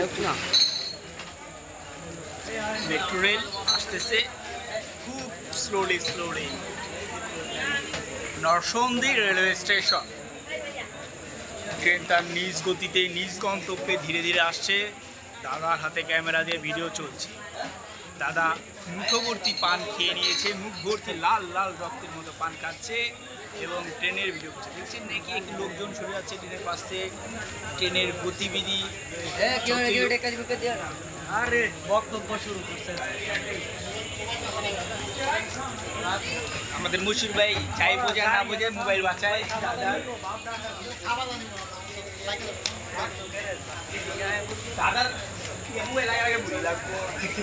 Metro rail আসতেছে খুব slowly Narsingdi railway station. Train তার নিজ গতিতে নিজ গন্তব্যে ধীরে ধীরে আসছে। দাদার হাতে ক্যামেরা দিয়ে ভিডিও চলছে। দাদা মুখভর্তি পান খেয়ে নিয়েছে, মুখ ভর্তি লাল লাল রক্তের মতো পান খাচ্ছে এবং ট্রেনের ভিডিও করছে। দেখছেন নাকি একটু লোকজন সরে যাচ্ছে ট্রেনের পাশে, ট্রেনের গতিবিধি। আরে বক্তব্য শুরু করছে আমাদের মুশির ভাই চাই বোঝে না বোঝে মোবাইল বাঁচায়। দাদার মোবাইল আগে ভুলে লাগবো।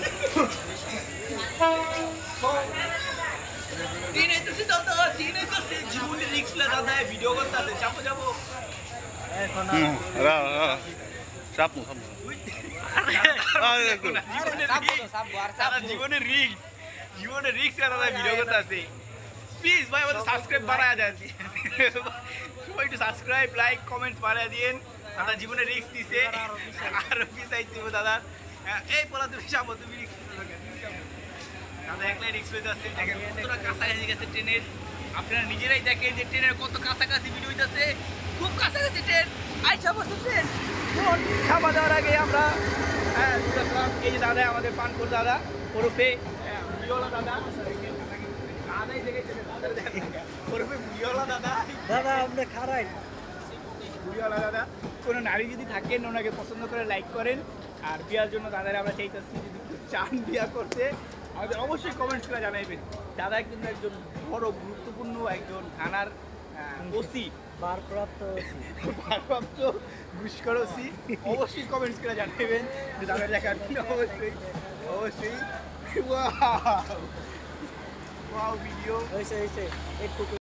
জীবনে রিক্স লা দাদা ভিডিও করতে আছে। যাবো যাবো জীবনের রিক্স দাদা ভিডিও করতে আছে। প্লিজ ভাই আমাদের সাবস্ক্রাইব বাড়ায় দেন, সবাই একটু সাবস্ক্রাইব লাইক কমেন্টস বাড়ায় দিন। দাদা জীবনে রিক্স দিছে, আরো পিছাই দিব দাদা। এই বলা তুমি যাবো, তুমি রিক্স দাদা একলাই রিক্স হইতে আসছে। দেখেন কতটা কাছাকাছি গেছে ট্রেনের, আপনারা নিজেরাই দেখেন যে ট্রেনের কত কাছাকাছি ভিডিও হইতেছে। খুব কাছাকাছি ট্রেন, আইসা বসে ট্রেন। খাওয়া দাওয়ার আগে আমরা এই যে দাদা আমাদের পানপুর দাদা ওরফে দাদা দাদা আপনি খারাই দাদা। কোনো নারী যদি থাকেন ওনাকে পছন্দ করে লাইক করেন। আর বিয়ার জন্য দাদারা আমরা চাইতেছি যদি চান বিয়া করতে আমাদের অবশ্যই কমেন্টস করে জানাইবেন। দাদা কিন্তু একজন বড় গুরুত্বপূর্ণ একজন থানার ওসি, ভারপ্রাপ্ত ঘুষখোর ওসি। অবশ্যই কমেন্টস করে জানাইবেন যে দাদা দেখার জন্য। অবশ্যই ওয়াও ভিডিও হয়েছে একটু